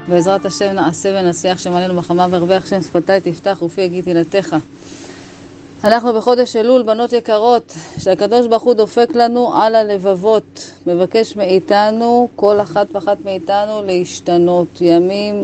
בעזרת השם נעשה ונצליח, שמעלינו מחמה והרבה שם שפתיי תפתח ופי יגיד תהילתך. אנחנו בחודש אלול, בנות יקרות, שהקדוש ברוך הוא דופק לנו על הלבבות, מבקש מאיתנו, כל אחת ואחת מאיתנו להשתנות, ימים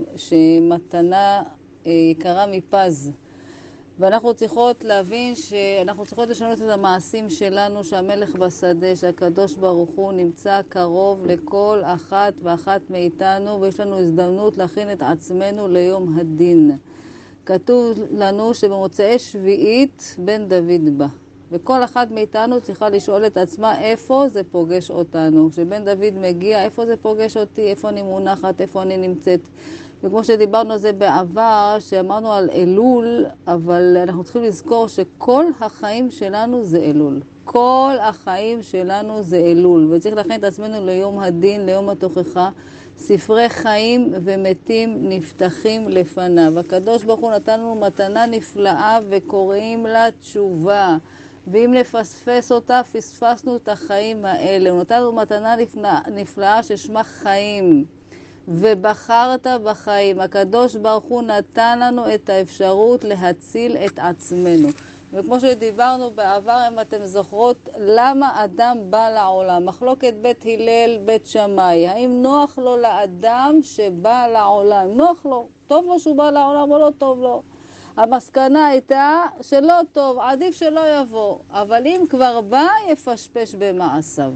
שמתנה יקרה מפז. ואנחנו צריכות להבין שאנחנו צריכות לשנות את המעשים שלנו, שהמלך בשדה, שהקדוש ברוך הוא נמצא קרוב לכל אחת ואחת מאיתנו, ויש לנו הזדמנות להכין את עצמנו ליום הדין. כתוב לנו שבמוצאי שביעית בן דוד בא, וכל אחת מאיתנו צריכה לשאול את עצמה איפה זה פוגש אותנו. כשבן דוד מגיע, איפה זה פוגש אותי, איפה אני מונחת, איפה אני נמצאת. וכמו שדיברנו על זה בעבר, שאמרנו על אלול, אבל אנחנו צריכים לזכור שכל החיים שלנו זה אלול. כל החיים שלנו זה אלול, וצריך להכין את עצמנו ליום הדין, ליום התוכחה. ספרי חיים ומתים נפתחים לפניו. הקדוש ברוך הוא נתן לנו מתנה נפלאה וקוראים לה תשובה. ואם נפספס אותה, פספסנו את החיים האלה. הוא נתן לנו מתנה נפלאה ששמה חיים. ובחרת בחיים. הקדוש ברוך הוא נתן לנו את האפשרות להציל את עצמנו. וכמו שדיברנו בעבר, אם אתם זוכרות, למה אדם בא לעולם? מחלוקת בית הלל, בית שמאי. האם נוח לו לאדם שבא לעולם? נוח לו, טוב לו שהוא בא לעולם או לא טוב לו? המסקנה הייתה שלא טוב, עדיף שלא יבוא. אבל אם כבר בא, יפשפש במעשיו.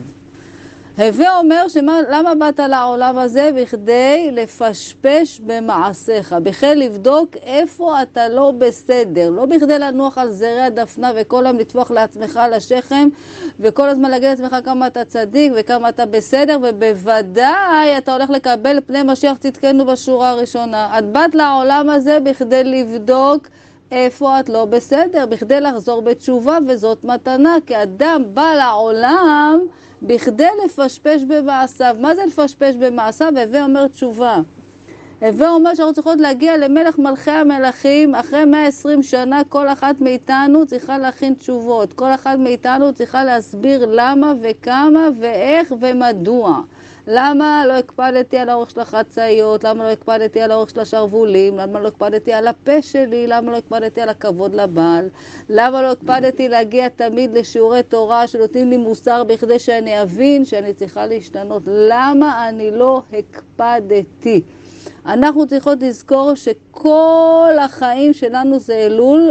הווה אומר למה באת לעולם הזה? בכדי לפשפש במעשיך, בכדי לבדוק איפה אתה לא בסדר, לא בכדי לנוח על זרי הדפנה וכל היום לטפוח לעצמך לשכם וכל הזמן להגיד לעצמך כמה אתה צדיק וכמה אתה בסדר, ובוודאי אתה הולך לקבל פני משיח צדקנו בשורה הראשונה. את באת לעולם הזה בכדי לבדוק איפה את לא בסדר, בכדי לחזור בתשובה, וזאת מתנה, כי אדם בא לעולם בכדי לפשפש במעשיו. מה זה לפשפש במעשיו? הווה אומר תשובה. הווה אומר שאנחנו צריכות להגיע למלך מלכי המלכים. אחרי 120 שנה כל אחת מאיתנו צריכה להכין תשובות. כל אחת מאיתנו צריכה להסביר למה וכמה ואיך ומדוע. למה לא הקפדתי על האורך של החצאיות? למה לא הקפדתי על האורך של השרבולים? למה לא הקפדתי על הפה שלי? למה לא הקפדתי על הכבוד לבעל? למה לא הקפדתי להגיע תמיד לשיעורי תורה שנותנים לי מוסר בכדי שאני אבין שאני צריכה להשתנות? למה אני לא הקפדתי? אנחנו צריכות לזכור שכל החיים שלנו זה אלול,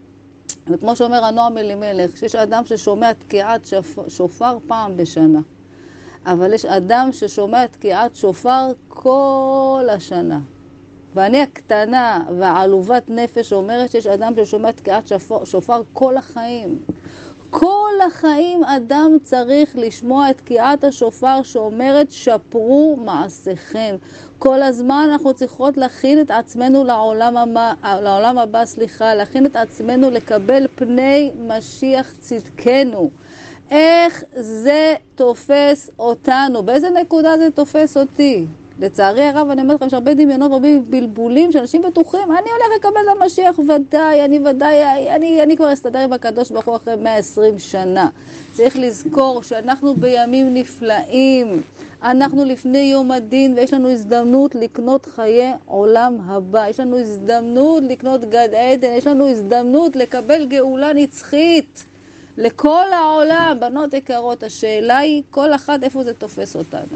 וכמו שאומר הנועם אלימלך, שיש אדם ששומע תקיעת שופר פעם בשנה. אבל יש אדם ששומע תקיעת שופר כל השנה. ואני הקטנה והעלובת נפש אומרת שיש אדם ששומע תקיעת שופר כל החיים. כל החיים אדם צריך לשמוע את תקיעת השופר שאומרת שפרו מעשיכם. כל הזמן אנחנו צריכות להכין את עצמנו לעולם הבא, להכין את עצמנו לקבל פני משיח צדקנו. איך זה תופס אותנו? באיזה נקודה זה תופס אותי? לצערי הרב, אני אומרת לכם שהרבה דמיונות, הרבה בלבולים, שאנשים בטוחים, אני הולך לקבל למשיח ודאי, אני כבר אסתדר עם הקדוש ברוך הוא אחרי 120 שנה. צריך לזכור שאנחנו בימים נפלאים, אנחנו לפני יום הדין, ויש לנו הזדמנות לקנות חיי עולם הבא, יש לנו הזדמנות לקנות גד עדן, יש לנו הזדמנות לקבל גאולה נצחית. לכל העולם, בנות יקרות, השאלה היא כל אחת איפה זה תופס אותנו.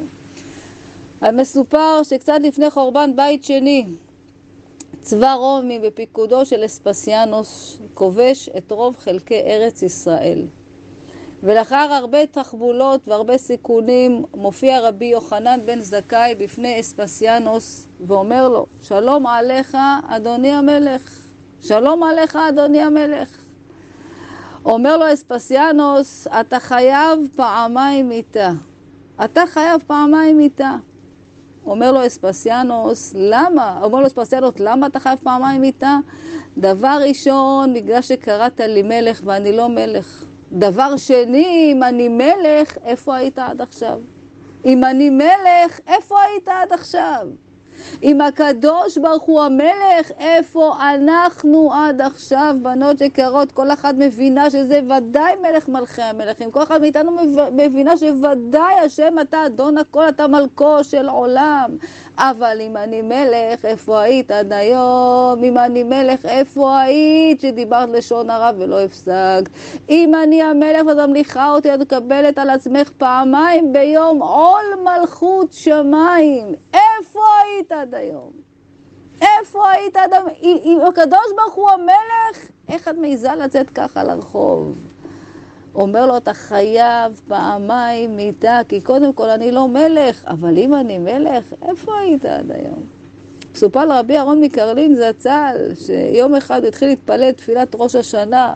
המסופר שקצת לפני חורבן בית שני, צבא רומי בפיקודו של אספסיאנוס כובש את רוב חלקי ארץ ישראל. ולאחר הרבה תחבולות והרבה סיכונים מופיע רבי יוחנן בן זכאי בפני אספסיאנוס ואומר לו, שלום עליך אדוני המלך, שלום עליך אדוני המלך. אומר לו אספסיאנוס, אתה חייב פעמיים איתה. אתה חייב פעמיים איתה. אומר לו אספסיאנוס, למה? אומר לו אספסיאנוס, למה אתה חייב פעמיים איתה? דבר ראשון, בגלל שקראת לי מלך ואני לא מלך. דבר שני, אם אני מלך, איפה היית עד עכשיו? אם אני מלך, איפה היית עד עכשיו? אם הקדוש ברוך הוא המלך, איפה אנחנו עד עכשיו, בנות יקרות? כל אחת מבינה שזה ודאי מלך מלכי המלכים, כל אחת מאיתנו מבינה שוודאי השם אתה אדון הכל, אתה מלכו של עולם. אבל אם אני מלך, איפה היית עד היום? אם אני מלך, איפה היית שדיברת לשון הרע ולא הפסקת? אם אני המלך ואת ממליכה אותי, את מקבלת על עצמך פעמיים ביום עול מלכות שמיים. איפה היית עד היום? איפה היית עד היום? אם הקדוש ברוך הוא המלך, איך את מעיזה לצאת ככה לרחוב? אומר לו, אתה חייב פעמיים מיתה, כי קודם כל אני לא מלך, אבל אם אני מלך, איפה היית עד היום? סופל רבי אהרון מקרלין זצ"ל, שיום אחד התחיל להתפלל תפילת ראש השנה,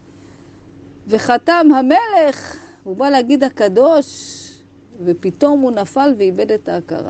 וחתם המלך, הוא בא להגיד הקדוש, ופתאום הוא נפל ואיבד את ההכרה.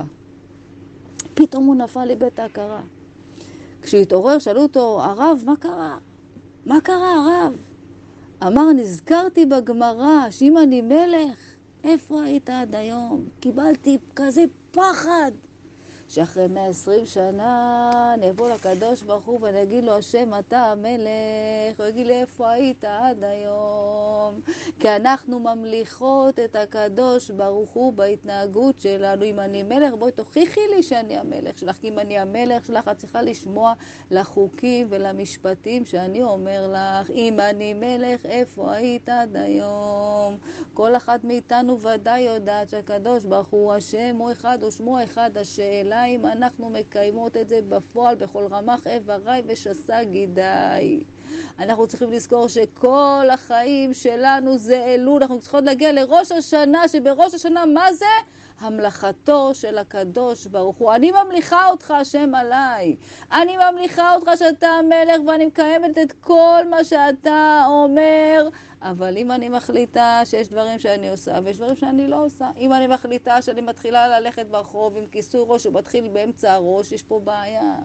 פתאום הוא נפל ואיבד את ההכרה. כשהתעורר, שאלו אותו, הרב, מה קרה? מה קרה, הרב? אמר, נזכרתי בגמרא, שאם אני מלך, איפה היית עד היום? קיבלתי כזה פחד, שאחרי 120 שנה נבוא לקדוש ברוך הוא ונגיד לו, השם אתה המלך, הוא יגיד לי, איפה היית עד היום? כי אנחנו ממליכות את הקדוש ברוך הוא בהתנהגות שלנו. אם אני מלך, בואי תוכיחי לי שאני המלך שלך, כי אם אני המלך שלך, את צריכה לשמוע לחוקים ולמשפטים שאני אומר לך. אם אני מלך, איפה היית עד היום? כל אחת מאיתנו ודאי יודעת שהקדוש ברוך הוא השם הוא אחד ושמו אחד. השאלה אם אנחנו מקיימות את זה בפועל בכל רמ"ח איבריי ושס"ה גידיי. אנחנו צריכים לזכור שכל החיים שלנו זה אלול. אנחנו צריכות להגיע לראש השנה, שבראש השנה מה זה? המלכתו של הקדוש ברוך הוא. אני ממליכה אותך השם עליי, אני ממליכה אותך שאתה המלך ואני מקיימת את כל מה שאתה אומר. אבל אם אני מחליטה שיש דברים שאני עושה ויש דברים שאני לא עושה, אם אני מחליטה שאני מתחילה ללכת ברחוב עם כיסוי ראש ומתחיל באמצע הראש, יש פה בעיה.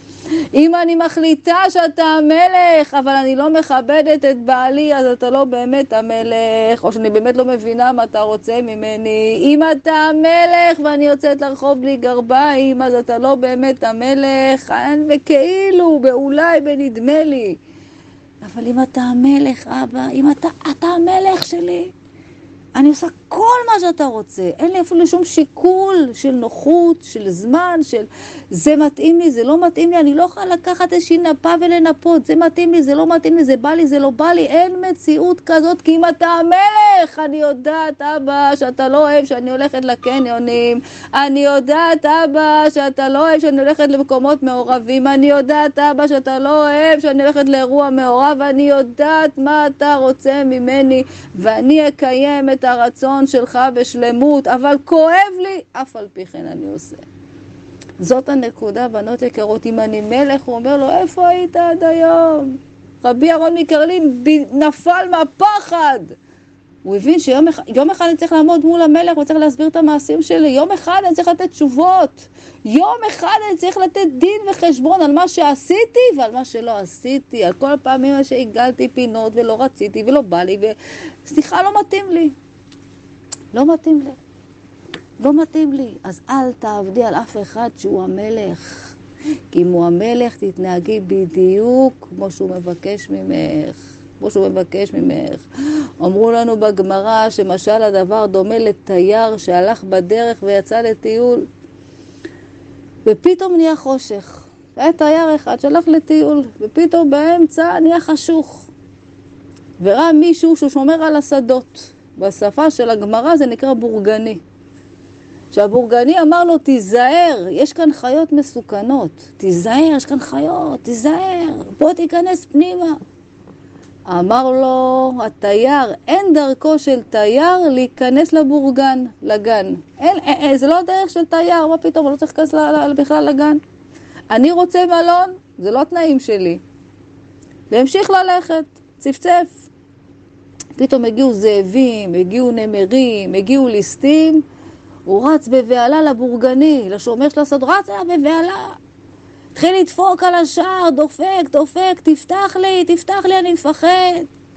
אם אני מחליטה שאתה המלך, אבל אני לא מכבדת את בעלי, אז אתה לא באמת המלך, או שאני באמת לא מבינה מה אתה רוצה ממני. אם אתה המלך ואני יוצאת לרחוב בלי גרביים, אז אתה לא באמת המלך, וכאילו, באולי, בנדמה לי. אבל אם אתה המלך, אבא, אם אתה המלך שלי, אני עושה כל מה שאתה רוצה, אין לי אפילו שום שיקול של נוחות, של זמן, של זה מתאים לי, זה לא מתאים לי, אני לא יכולה לקחת איזושהי נפה ולנפות, זה מתאים לי, זה לא מתאים לי, זה בא לי, זה לא בא לי, אין מציאות כזאת, כי אם אתה המלך, אני יודעת אבא שאתה לא אוהב שאני הולכת לקניונים, אני יודעת אבא שאתה לא אוהב שאני הולכת למקומות מעורבים, אני יודעת אבא שאתה לא אוהב שאני הולכת לאירוע מעורב, אני יודעת מה אתה רוצה ממני, ואני אקיים את הרצון שלך בשלמות, אבל כואב לי, אף על פי כן אני עושה. זאת הנקודה, בנות יקרות. אם אני מלך, הוא אומר לו, איפה היית עד היום? רבי אהרון מקרלין נפל מהפחד. הוא הבין שיום אחד אני צריך לעמוד מול המלך, הוא צריך להסביר את המעשים שלי. יום אחד אני צריך לתת תשובות. יום אחד אני צריך לתת דין וחשבון על מה שעשיתי ועל מה שלא עשיתי. על כל פעמים שהגלתי פינות ולא רציתי ולא בא לי, וסליחה, לא מתאים לי. לא מתאים לי. לא מתאים לי. אז אל תעבדי על אף אחד שהוא המלך. כי אם הוא המלך, תתנהגי בדיוק כמו שהוא מבקש ממך. כמו שהוא מבקש ממך. אמרו לנו בגמרא שמשל הדבר דומה לתייר שהלך בדרך ויצא לטיול. ופתאום נהיה חושך. היה תייר אחד שהלך לטיול, ופתאום באמצע נהיה חשוך. וראה מישהו ששומר על השדות. בשפה של הגמרא זה נקרא בורגני. שהבורגני אמר לו, תיזהר, יש כאן חיות מסוכנות. תיזהר, יש כאן חיות, תיזהר, בוא תיכנס פנימה. אמר לו התייר, אין דרכו של תייר להיכנס לבורגן, לגן. זה לא דרך של תייר, מה פתאום, לא צריך להיכנס בכלל לגן. אני רוצה מלון, זה לא התנאים שלי. והמשיך ללכת, צפצף. פתאום הגיעו זאבים, הגיעו נמרים, הגיעו ליסטים. הוא רץ בבעלה לבורגני, לשומר של הסוד, רץ בבעלה. התחיל לדפוק על השער, דופק, תפתח לי, אני מפחד.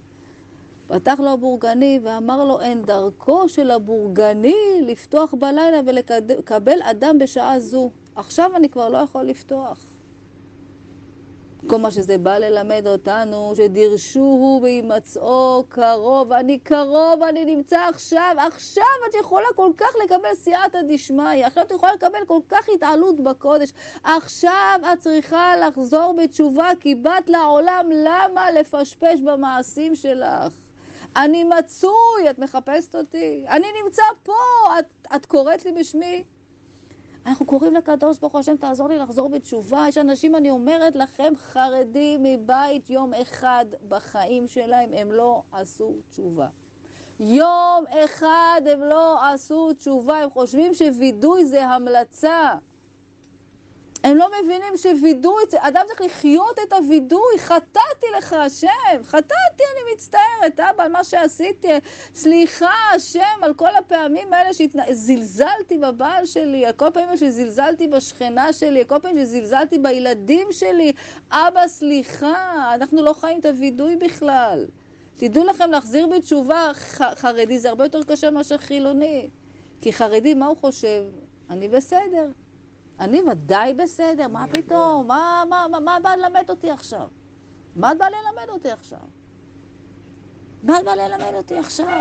פתח לו הבורגני ואמר לו, אין דרכו של הבורגני לפתוח בלילה ולקבל אדם בשעה זו. עכשיו אני כבר לא יכול לפתוח. כל מה שזה בא ללמד אותנו, שדרשוהו בהימצאו קרוב, אני קרוב, אני נמצא עכשיו, עכשיו את יכולה כל כך לקבל סייעתא דשמיא, עכשיו את יכולה לקבל כל כך התעלות בקודש, עכשיו את צריכה לחזור בתשובה, כי באת לעולם, למה לפשפש במעשים שלך? אני מצוי, את מחפשת אותי, אני נמצא פה, את קוראת לי בשמי? אנחנו קוראים לקדוש ברוך הוא, השם תעזור לי לחזור בתשובה. יש אנשים, אני אומרת לכם, חרדים מבית יום אחד בחיים שלהם, הם לא עשו תשובה. יום אחד הם לא עשו תשובה, הם חושבים שווידוי זה המלצה. הם לא מבינים שווידוי, אדם צריך לחיות את הווידוי, חטאתי לך השם, חטאתי, אני מצטערת, אבא, על מה שעשיתי, סליחה השם, על כל הפעמים האלה שזלזלתי בבעל שלי, על כל פעמים שזלזלתי בשכנה שלי, על כל פעמים שזלזלתי בילדים שלי, אבא סליחה, אנחנו לא חיים את הווידוי בכלל. תדעו לכם, להחזיר בתשובה חרדי, זה הרבה יותר קשה מאשר חילוני, כי חרדי, מה הוא חושב? אני בסדר. אני ודאי בסדר, מה פתאום? מה בא ללמד אותי עכשיו? מה בא ללמד אותי עכשיו? מה בא ללמד אותי עכשיו?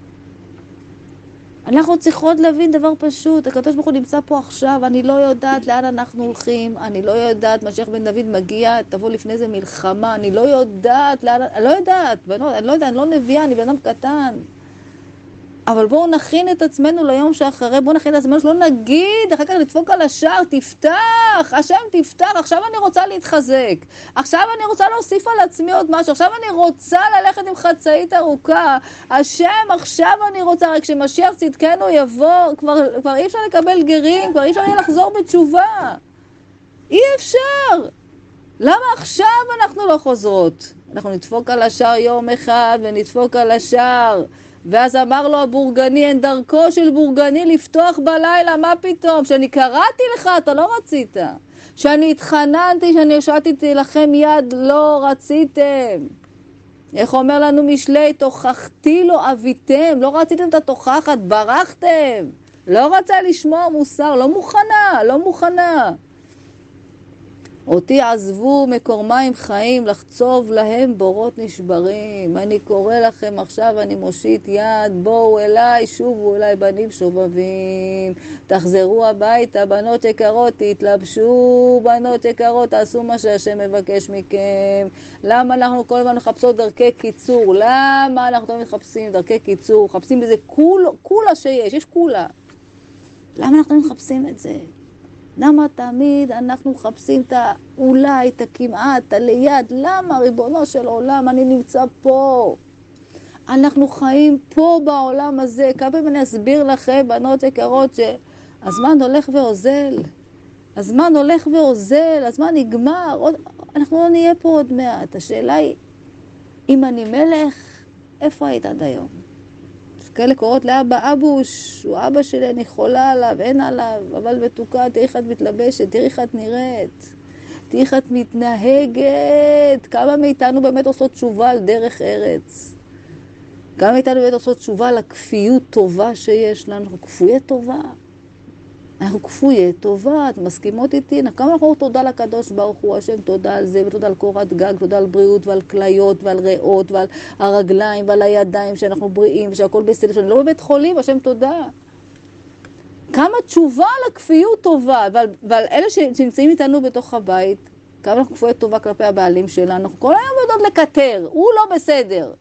אנחנו צריכות להבין דבר פשוט, הקדוש ברוך הוא נמצא פה עכשיו, אני לא יודעת לאן אנחנו הולכים, אני לא יודעת, משיח בן דוד מגיע, תבוא לפני זה מלחמה, אני לא יודעת לאן, אני לא יודעת, אני לא נביאה, אני בן אדם קטן. אבל בואו נכין את עצמנו ליום שאחרי, בואו נכין את עצמנו שלא נגיד, אחר כך לדפוק על השער, תפתח, השם תפתח, עכשיו אני רוצה להתחזק, עכשיו אני רוצה להוסיף על עצמי עוד משהו, עכשיו אני רוצה ללכת עם חצאית ארוכה, השם עכשיו אני רוצה, רק כשמשיח צדקנו יבוא, כבר אי אפשר לקבל גרים, כבר אי אפשר לחזור בתשובה, אי אפשר. למה עכשיו אנחנו לא חוזרות? אנחנו נדפוק על השער יום אחד ונדפוק על השער, ואז אמר לו הבורגני, אין דרכו של בורגני לפתוח בלילה, מה פתאום? שאני קראתי לך, אתה לא רצית. שאני התחננתי, שאני השעתי לכם יד, לא רציתם. איך אומר לנו משלי, תוכחתי לו אביתם, לא רציתם את התוכחת, ברחתם. לא רצה לשמוע מוסר, לא מוכנה. אותי עזבו מקור מים חיים, לחצוב להם בורות נשברים. אני קורא לכם עכשיו, אני מושיט יד, בואו אליי, שובו אליי בנים שובבים. תחזרו הביתה, בנות יקרות, תתלבשו, בנות יקרות, תעשו מה שהשם מבקש מכם. למה אנחנו כל הזמן מחפשות דרכי קיצור? למה אנחנו תמיד מחפשים דרכי קיצור? מחפשים בזה כולה שיש, יש כולה. למה אנחנו מחפשים את זה? למה תמיד אנחנו מחפשים את האולי, את הכמעט, את הליד? למה, ריבונו של עולם, אני נמצא פה? אנחנו חיים פה בעולם הזה. כמה פעמים אני אסביר לכם, בנות יקרות, שהזמן הולך ואוזל. הזמן הולך ואוזל, הזמן נגמר. אנחנו לא נהיה פה עוד מעט. השאלה היא, אם אני מלך, איפה היית עד היום? כאלה קוראות לאבא אבוש, הוא אבא שלי, אני חולה עליו, אין עליו, אבל מתוקה, תראי איך את מתלבשת, תראי איך את נראית, תראי איך את מתנהגת. כמה מאיתנו באמת עושות תשובה על דרך ארץ? כמה מאיתנו באמת עושות תשובה על הכפיות טובה שיש לנו? אנחנו כפויי טובה. אנחנו כפויי טובה, את מסכימות איתי? כמה אנחנו תודה לקדוש ברוך הוא, השם תודה על זה, ותודה על קורת גג, תודה על בריאות ועל כליות ועל ריאות ועל הרגליים ועל הידיים שאנחנו בריאים ושהכל בסדר, שאני לא בבית חולים, השם תודה. כמה תשובה על הכפיות טובה, ועל אלה שנמצאים איתנו בתוך הבית, כמה אנחנו כפויי טובה כלפי הבעלים שלנו, אנחנו כל היום יודעות לקטר, הוא לא בסדר.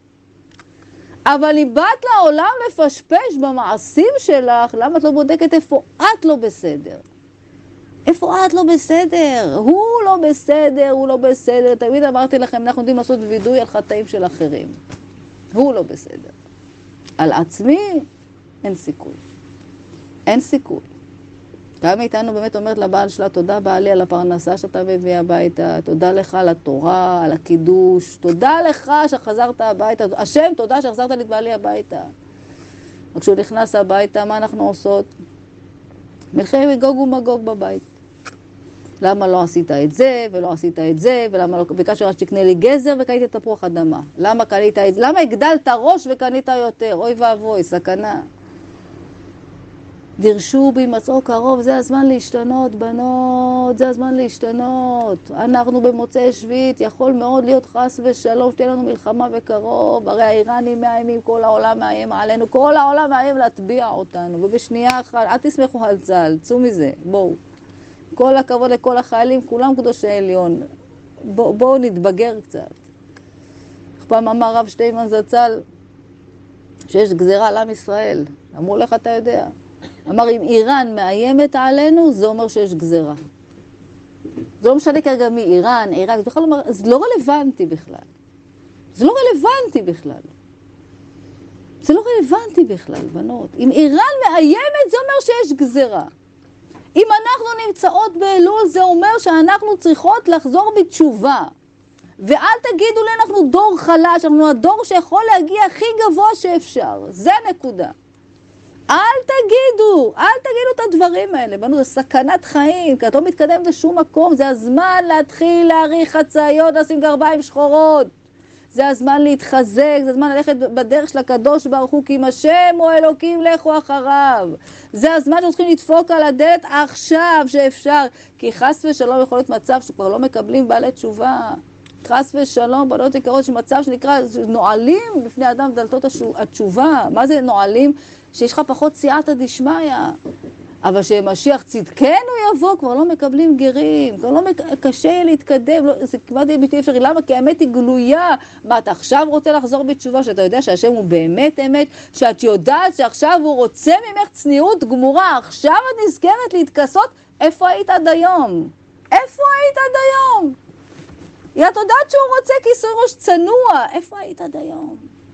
אבל אם באת לעולם לפשפש במעשים שלך, למה את לא בודקת איפה את לא בסדר? איפה את לא בסדר? הוא לא בסדר, הוא לא בסדר. תמיד אמרתי לכם, אנחנו יודעים לעשות וידוי על חטאים של אחרים. הוא לא בסדר. על עצמי, אין סיכוי. אין סיכוי. כמה מאיתנו באמת אומרת לבעל שלה, תודה בעלי על הפרנסה שאתה מביא הביתה, תודה לך על התורה, על הקידוש, תודה לך שחזרת הביתה, השם תודה שחזרת לי את בעלי הביתה. וכשהוא נכנס הביתה, מה אנחנו עושות? מלחמת גוג ומגוג בבית. למה לא עשית את זה, ולא עשית את זה, ולמה לא, ביקשתי שתקנה לי גזר וקניתי תפוח אדמה. למה קנית את זה? למה הגדלת ראש וקנית יותר? אוי ואבוי, סכנה. דרשו בהימצאו קרוב, זה הזמן להשתנות, בנות, זה הזמן להשתנות. אנחנו במוצאי שביעית, יכול מאוד להיות חס ושלום, שתהיה לנו מלחמה בקרוב, הרי האיראנים מאיימים, כל העולם מאיים עלינו, כל העולם מאיים להטביע אותנו, ובשנייה אחת, אל תסמכו על צה"ל, צאו מזה, בואו. כל הכבוד לכל החיילים, כולם קדושי עליון, בואו נתבגר קצת. פעם אמר רב שטיימן זצ"ל, שיש גזירה על עם ישראל, אמרו לך אתה יודע. אמר, אם איראן מאיימת עלינו, זה אומר שיש גזירה. זה לא משנה כרגע מאיראן, עיראק, זה לא רלוונטי בכלל. זה לא רלוונטי בכלל. זה לא רלוונטי בכלל, בנות. אם איראן מאיימת, זה אומר שיש גזירה. אם אנחנו נמצאות באלול, זה אומר שאנחנו צריכות לחזור בתשובה. ואל תגידו לי, אנחנו דור חלש, אנחנו הדור שיכול להגיע הכי גבוה שאפשר. זה נקודה. אל תגידו את הדברים האלה, בנו, זה סכנת חיים, כי את לא מתקדמת לשום מקום, זה הזמן להתחיל להאריך חצאיות, לשים גרביים שחורות, זה הזמן להתחזק, זה הזמן ללכת בדרך של הקדוש ברוך הוא, כי אם השם או אלוקים לכו אחריו, זה הזמן שצריכים לדפוק על הדלת עכשיו שאפשר, כי חס ושלום יכול להיות מצב שכבר לא מקבלים בעלי תשובה, חס ושלום, בנות יקרות, שמצב שנקרא נועלים בפני אדם דלתות התשובה. מה זה נועלים? שיש לך פחות סייעתא דשמיא, אבל שמשיח צדקנו יבוא, כבר לא מקבלים גרים, כבר לא קשה להתקדם, זה כמעט בלתי אפשרי. למה? כי האמת היא גלויה. מה, אתה עכשיו רוצה לחזור בתשובה, שאתה יודע שהשם הוא באמת אמת, שאת יודעת שעכשיו הוא רוצה ממך צניעות גמורה, עכשיו את נזכרת להתכסות, איפה היית עד היום? איפה היית עד היום? את יודעת שהוא רוצה כיסוי ראש צנוע, איפה היית עד היום?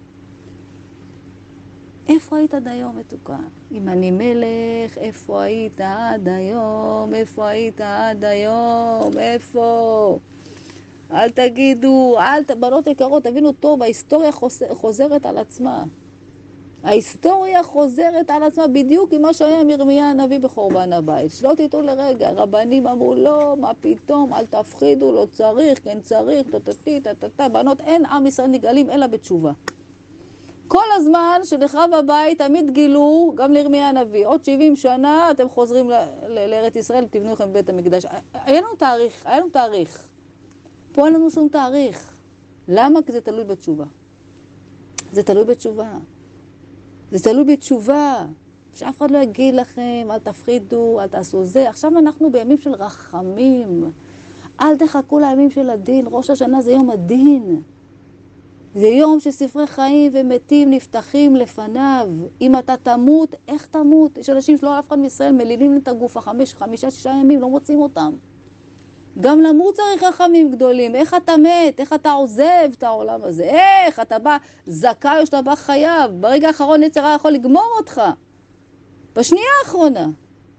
איפה היית עד היום, מתוקה? אם אני מלך, איפה היית עד היום? איפה היית עד היום? איפה? אל תגידו, בנות יקרות, תבינו טוב, ההיסטוריה חוזרת על עצמה. ההיסטוריה חוזרת על עצמה בדיוק עם מה שהיה עם ירמיה הנביא בחורבן הבית. שלא תיתנו לרגע, רבנים אמרו לא, מה פתאום, אל תפחידו, לא צריך, כן צריך, תתתתתת, בנות, אין עם ישראל נגאלים אלא בתשובה. כל הזמן שנחרב הבית תמיד גילו, גם לירמיה הנביא, עוד 70 שנה אתם חוזרים לארץ ישראל, תבנו לכם בית המקדש. היה לנו תאריך. פה אין לנו שום תאריך. למה? כי זה תלוי בתשובה. זה תלוי בתשובה. זה תלוי בתשובה. שאף אחד לא יגיד לכם, אל תפחידו, אל תעשו זה. עכשיו אנחנו בימים של רחמים. אל תחכו לימים של הדין. ראש השנה זה יום הדין. זה יום שספרי חיים ומתים נפתחים לפניו. אם אתה תמות, איך תמות? יש אנשים שלא אף אחד מישראל מלילים את הגוף 5-6 ימים, לא מוצאים אותם. גם למות צריך רחמים גדולים. איך אתה מת? איך אתה עוזב את העולם הזה? איך אתה בא זכאי או שאתה בא חייב? ברגע האחרון יצר הרע יכול לגמור אותך. בשנייה האחרונה.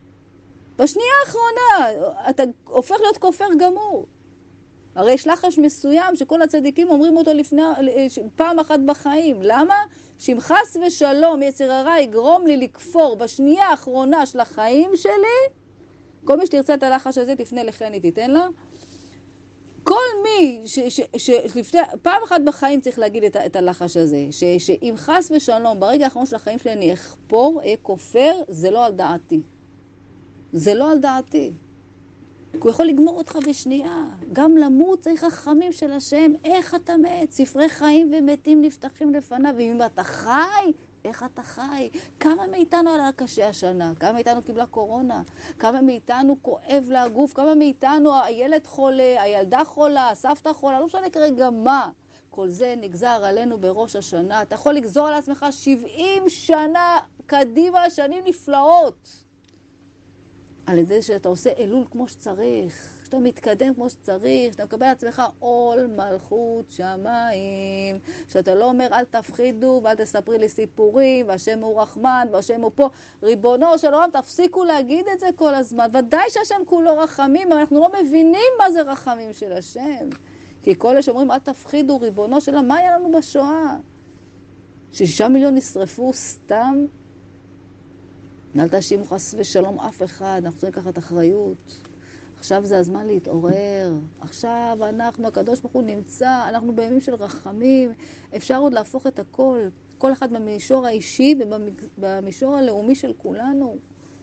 אתה הופך להיות כופר גמור. הרי יש לחש מסוים שכל הצדיקים אומרים אותו פעם אחת בחיים. למה? שאם חס ושלום יצר הרע יגרום לי לכפור בשנייה האחרונה של החיים שלי, כל מי שתרצה את הלחש הזה תפנה לחני תיתן לה. כל מי שלפני פעם אחת בחיים צריך להגיד את הלחש הזה, שאם חס ושלום ברגע האחרון של החיים שלי אני אחפור, אהיה כופר, זה לא על דעתי. זה לא על דעתי. הוא יכול לגמור אותך בשנייה. גם למות צריך רחמים של השם. איך אתה מת? ספרי חיים ומתים נפתחים לפניו. ואם אתה חי, איך אתה חי? כמה מאיתנו עלה קשה השנה? כמה מאיתנו קיבלה קורונה? כמה מאיתנו כואב לה הגוף? כמה מאיתנו הילד חולה, הילדה חולה, הסבתא חולה? לא משנה כרגע מה. כל זה נגזר עלינו בראש השנה. אתה יכול לגזור על עצמך 70 שנה קדימה, שנים נפלאות. על ידי שאתה עושה אלול כמו שצריך, שאתה מתקדם כמו שצריך, שאתה מקבל לעצמך עול מלכות שמיים, שאתה לא אומר אל תפחידו ואל תספרי לי סיפורים, והשם הוא רחמן והשם הוא פה, ריבונו של עולם, תפסיקו להגיד את זה כל הזמן, ודאי שהשם כולו רחמים, אבל אנחנו לא מבינים מה זה רחמים של השם, כי כל אלה שאומרים אל תפחידו, ריבונו של עולם, מה היה לנו בשואה? 6 מיליון נשרפו סתם, אל תאשימו חס ושלום אף אחד, אנחנו צריכים לקחת אחריות. עכשיו זה הזמן להתעורר. עכשיו אנחנו, הקדוש ברוך הוא נמצא, אנחנו בימים של רחמים. אפשר עוד להפוך את הכל, כל אחד במישור האישי ובמישור הלאומי של כולנו.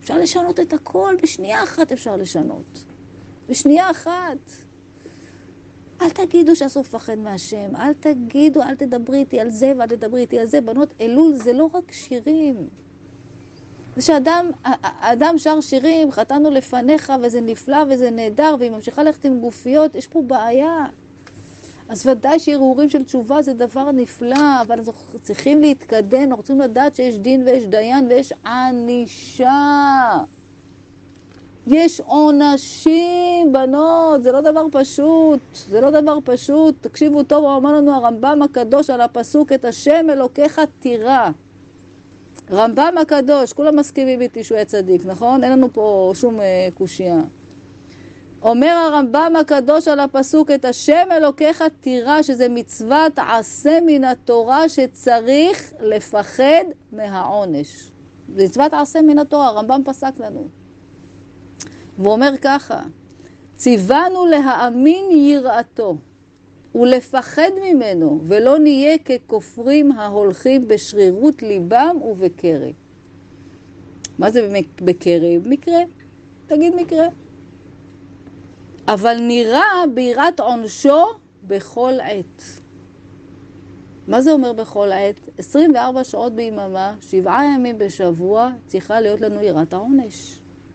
אפשר לשנות את הכל, בשנייה אחת אפשר לשנות. בשנייה אחת. אל תגידו שאסור לפחד מהשם, אל תגידו, אל תדברי איתי על זה ואל תדברי איתי על זה. בנות, אלול זה לא רק שירים. זה שאדם שר שירים, חטאנו לפניך וזה נפלא וזה נהדר, והיא ממשיכה ללכת עם גופיות, יש פה בעיה. אז ודאי שהרהורים של תשובה זה דבר נפלא, אבל אנחנו צריכים להתקדם, אנחנו צריכים לדעת שיש דין ויש דיין ויש ענישה. יש עונשים, בנות, זה לא דבר פשוט, זה לא דבר פשוט. תקשיבו טוב, הוא אמר לנו הרמב"ם הקדוש על הפסוק, את השם אלוקיך תירא. רמב"ם הקדוש, כולם מסכימים איתי שהוא היה צדיק, נכון? אין לנו פה שום קושיה. אומר הרמב"ם הקדוש על הפסוק, את השם אלוקיך תירא, שזה מצוות עשה מן התורה שצריך לפחד מהעונש. זה מצוות עשה מן התורה, הרמב"ם פסק לנו. והוא אומר ככה, ציוונו להאמין יראתו ולפחד ממנו, ולא נהיה ככופרים ההולכים בשרירות ליבם ובקרב. מה זה בקרב? מקרה. תגיד מקרה. אבל נראה ביראת עונשו בכל עת. מה זה אומר בכל עת? 24 שעות ביממה, 7 ימים בשבוע, צריכה להיות לנו יראת העונש.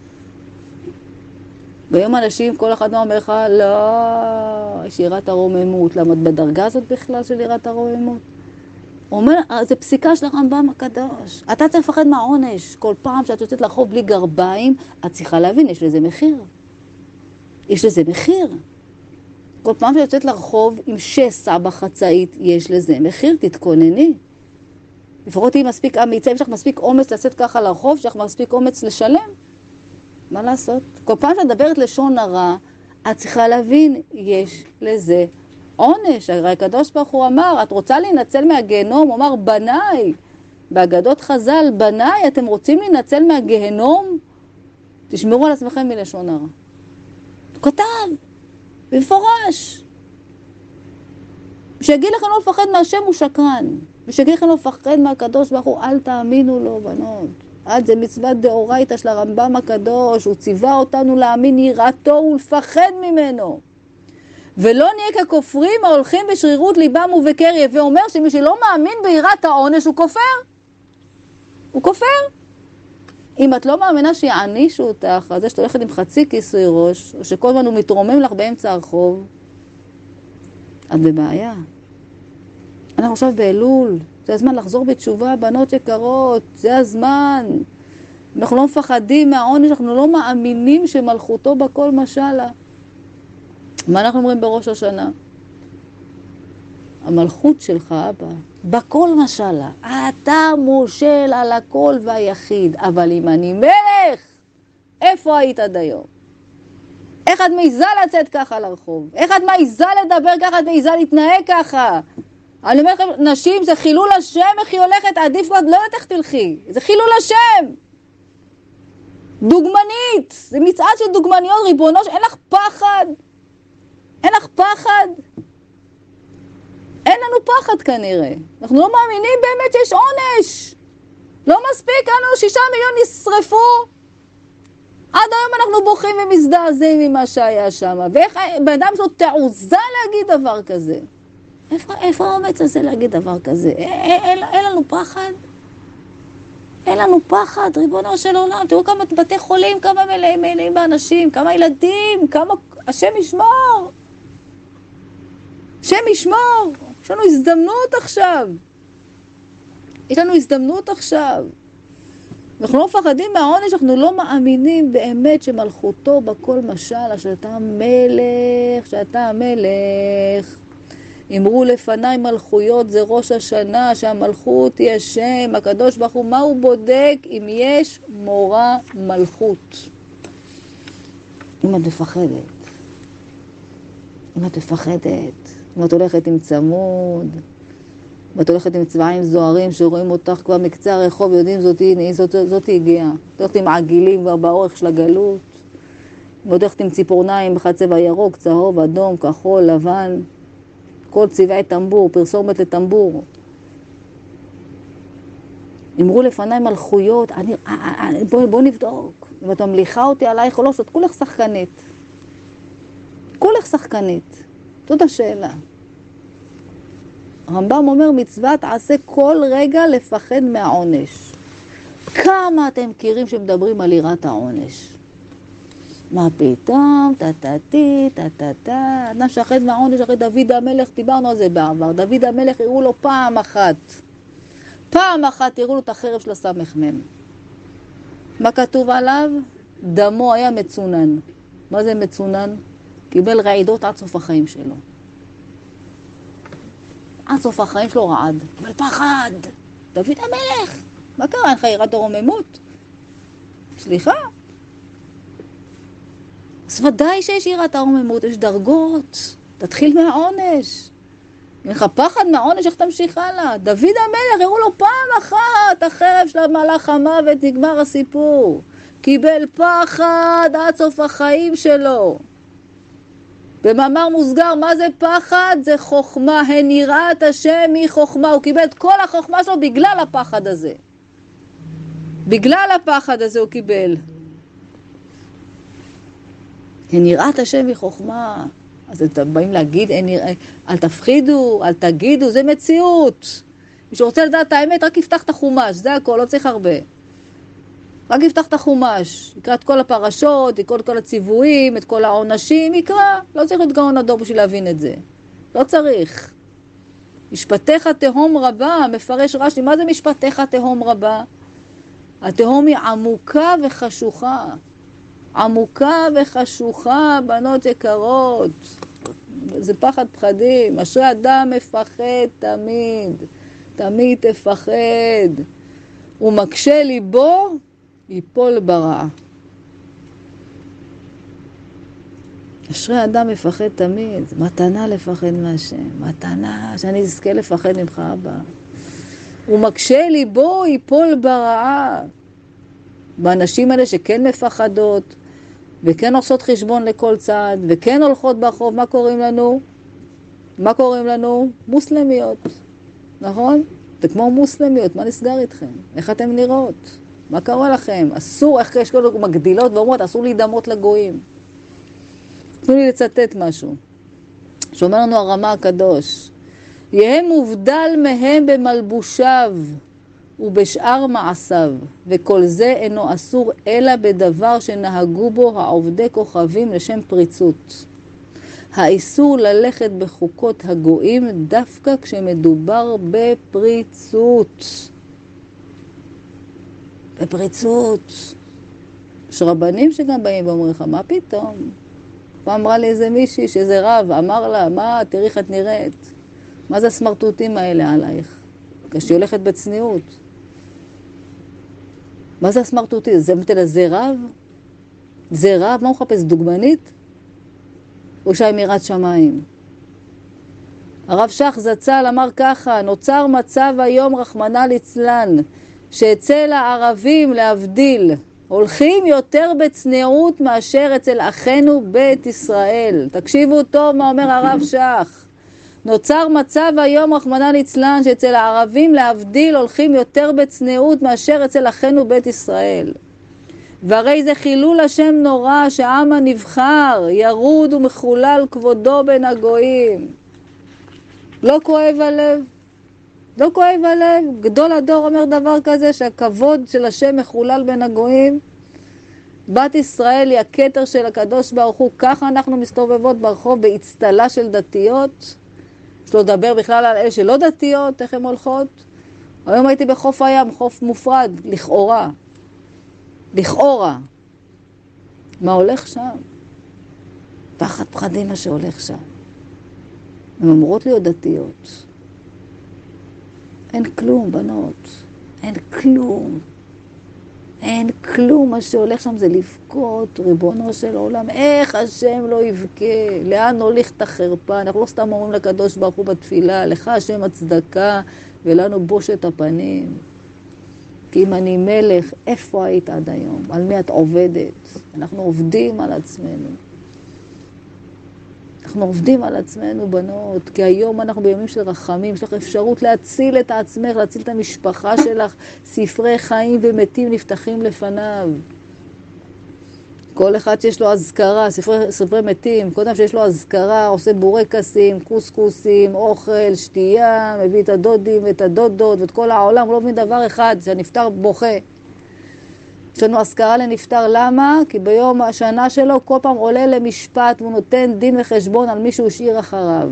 והיום אנשים, כל אחד אומר לך, לא, יש יראת הרוממות. למה את בדרגה הזאת בכלל של יראת הרוממות? הוא אומר, זה פסיקה של הרמב"ם הקדוש. אתה צריך לפחד מהעונש. כל פעם שאת יוצאת לרחוב בלי גרביים, את צריכה להבין, יש לזה מחיר. יש לזה מחיר. כל פעם שאת יוצאת לרחוב עם שסע בחצאית, יש לזה מחיר, תתכונני. לפחות היא מספיק אמיצה, אם יש לך מספיק אומץ לצאת ככה לרחוב, יש לך מספיק אומץ לשלם. מה לעשות? כל פעם שאת מדברת לשון הרע, את צריכה להבין, יש לזה עונש. הרי הקדוש ברוך הוא אמר, את רוצה להינצל מהגיהנום? הוא אמר, בניי, באגדות חז"ל, בניי, אתם רוצים להינצל מהגיהנום? תשמרו על עצמכם מלשון הרע. הוא כתב, במפורש. שיגיד לכם לא לפחד מהשם הוא שקרן. ושיגיד לכם לא לפחד מהקדוש ברוך הוא, אל תאמינו לו, בנות. זה מצוות דאורייתא של הרמב"ם הקדוש, הוא ציווה אותנו להאמין יראתו ולפחד ממנו. ולא נהיה ככופרים ההולכים בשרירות ליבם ובקרב, ואומר שמי שלא מאמין ביראת העונש הוא כופר. הוא כופר. אם את לא מאמינה שיענישו אותך, אז זה שאת הולכת עם חצי כיסוי ראש, או שכל הזמן הוא מתרומם לך באמצע הרחוב, את בבעיה. אנחנו עכשיו באלול, זה הזמן לחזור בתשובה, בנות יקרות, זה הזמן. אנחנו לא מפחדים מהעונש, אנחנו לא מאמינים שמלכותו בכל משלה. מה אנחנו אומרים בראש השנה? המלכות שלך, אבא, בכל משלה. אתה מושל על הכל והיחיד, אבל אם אני מלך, איפה היית עד היום? איך את מעיזה לצאת ככה לרחוב? איך את מעיזה לדבר ככה? את מעיזה להתנהג ככה? אני אומר לכם, נשים זה חילול השם, איך היא הולכת, עדיף כבר, לא יודעת איך תלכי, זה חילול השם. דוגמנית, זה מצעד של דוגמניות, ריבונו, אין לך פחד, אין לך פחד. אין לנו פחד כנראה, אנחנו לא מאמינים באמת שיש עונש. לא מספיק, לנו 6 מיליון נשרפו, עד היום אנחנו בוכים ומזדעזעים ממה שהיה שם. ואיך בן אדם זאת תעוזה להגיד דבר כזה? איפה האומץ הזה להגיד דבר כזה? אין לנו פחד? אין לנו פחד, ריבונו של עולם. תראו כמה בתי חולים, כמה מלאים באנשים, כמה ילדים, כמה... השם ישמור. השם ישמור. יש לנו הזדמנות עכשיו. יש לנו הזדמנות עכשיו. אנחנו לא מפחדים מהעונש, אנחנו לא מאמינים באמת שמלכותו בכל משל, שאתה מלך, שאתה המלך. אמרו לפניי מלכויות, זה ראש השנה, שהמלכות היא השם, הקדוש ברוך הוא, מה הוא בודק? אם יש מורה מלכות. אם את מפחדת, אם את מפחדת, אם את הולכת עם צמוד, ואת הולכת עם צבעים זוהרים שרואים אותך כבר מקצה הרחוב, יודעים זאת הגיעה. את הולכת עם עגילים כבר באורך של הגלות, ואת הולכת עם ציפורניים בחצבע ירוק, צהוב, אדום, כחול, לבן, כל צבעי טמבור, פרסומת לטמבור. אמרו לפניי מלכויות, בוא נבדוק, אם אתה מליכה אותי עלייך או לא, זאת כולך שחקנית. כולך שחקנית. זאת השאלה. הרמב"ם אומר, מצוות עשה כל רגע לפחד מהעונש. כמה אתם מכירים שמדברים על יראת העונש? מה פתאום, טטטי, טטטה, אדם שחד מהעונש, אחרי דוד המלך, דיברנו על זה בעבר, דוד המלך הראו לו פעם אחת הראו לו את החרב של הסמ"ם. מה כתוב עליו? דמו היה מצונן. מה זה מצונן? קיבל רעידות עד סוף החיים שלו. עד סוף החיים שלו רעד. אבל פחד. דוד המלך. מה קרה? אין לך יראת הרוממות? סליחה? אז ודאי שיש יראת הרוממות, יש דרגות. תתחיל מהעונש. אין לך פחד מהעונש, איך תמשיך הלאה? דוד המלך, הראו לו פעם אחת, החרב של המלאך המוות, נגמר הסיפור. קיבל פחד עד סוף החיים שלו. במאמר מוסגר, מה זה פחד? זה חוכמה, הן יראת השם היא חוכמה. הוא קיבל את כל החוכמה שלו בגלל הפחד הזה. בגלל הפחד הזה הוא קיבל. הן יראת השם היא חוכמה. אז אתם באים להגיד, אל תפחידו, אל תגידו, זה מציאות. מי שרוצה לדעת את האמת, רק יפתח את החומש, זה הכל, לא צריך הרבה. רק יפתח את החומש, יקרא את כל הפרשות, יקרא את כל הציוויים, את כל העונשים, יקרא. לא צריך להיות גאון הדור בשביל להבין את זה. לא צריך. משפטיך תהום רבה, מפרש רש"י, מה זה משפטיך תהום רבה? התהום היא עמוקה וחשוכה. עמוקה וחשוכה, בנות יקרות. זה פחד פחדים. אשרי אדם מפחד תמיד. תמיד תפחד. ומקשה ליבו, ייפול ברעה. אשרי אדם מפחד תמיד. מתנה לפחד מהשם. מתנה שאני אזכה לפחד ממך אבא. ומקשה ליבו, ייפול ברעה. באנשים האלה שכן מפחדות, וכן עושות חשבון לכל צעד, וכן הולכות ברחוב, מה קוראים לנו? מה קוראים לנו? מוסלמיות, נכון? זה כמו מוסלמיות, מה נסגר איתכם? איך אתם נראות? מה קורה לכם? אסור, איך יש כאלה מגדילות ואומרות, אסור להידמות לגויים. תנו לי לצטט משהו. שאומר לנו הרמה הקדוש, יהיה מובדל מהם במלבושיו, ובשאר מעשיו, וכל זה אינו אסור אלא בדבר שנהגו בו העובדי כוכבים לשם פריצות. האיסור ללכת בחוקות הגויים דווקא כשמדובר בפריצות. בפריצות. יש רבנים שגם באים ואומרים לך, מה פתאום? פעם אמרה לי איזה מישהי, שאיזה רב, אמר לה, מה, תראי איך את נראית? מה זה הסמרטוטים האלה עלייך? כשהיא הולכת בצניעות. מה זה הסמרטוטי? זה רב? זה רב? מה הוא מחפש? דוגמנית? או שהם יראת שמיים? הרב שך זצ"ל אמר ככה, נוצר מצב היום רחמנא ליצלן, שאצל הערבים להבדיל, הולכים יותר בצניעות מאשר אצל אחינו בית ישראל. תקשיבו טוב מה אומר הרב שך. נוצר מצב היום רחמנא ליצלן שאצל הערבים להבדיל הולכים יותר בצניעות מאשר אצל אחינו בית ישראל. והרי זה חילול השם נורא שהעם הנבחר ירוד ומחולל כבודו בין הגויים. לא כואב הלב? לא כואב הלב? גדול הדור אומר דבר כזה שהכבוד של השם מחולל בין הגויים. בת ישראל היא הכתר של הקדוש ברוך הוא, ככה אנחנו מסתובבות ברחוב בהצטלה של דתיות. יש לו לדבר בכלל על אלה שלא דתיות, איך הן הולכות. היום הייתי בחוף הים, חוף מופרד, לכאורה. לכאורה. מה הולך שם? פחד פחדים מה שהולך שם. הן אמורות להיות דתיות. אין כלום, בנות. אין כלום. אין כלום, מה שהולך שם זה לבכות, ריבונו של עולם, איך השם לא יבכה, לאן הוליך את החרפה, אנחנו לא סתם אומרים לקדוש ברוך הוא בתפילה, לך השם הצדקה ולנו בושת הפנים, כי אם אני מלך, איפה היית עד היום, על מי את עובדת, אנחנו עובדים על עצמנו, אנחנו עובדים על עצמנו בנות, כי היום אנחנו בימים של רחמים, יש לך אפשרות להציל את עצמך, להציל את המשפחה שלך, ספרי חיים ומתים נפתחים לפניו. כל אחד שיש לו הזכרה, ספרי מתים, קודם שיש לו הזכרה, עושה בורקסים, קוסקוסים, אוכל, שתייה, מביא את הדודים ואת הדודות ואת כל העולם, הוא לא מבין דבר אחד, שהנפטר בוכה. יש לנו הזכרה לנפטר, למה? כי ביום השנה שלו כל פעם עולה למשפט והוא נותן דין וחשבון על מי שהוא השאיר אחריו.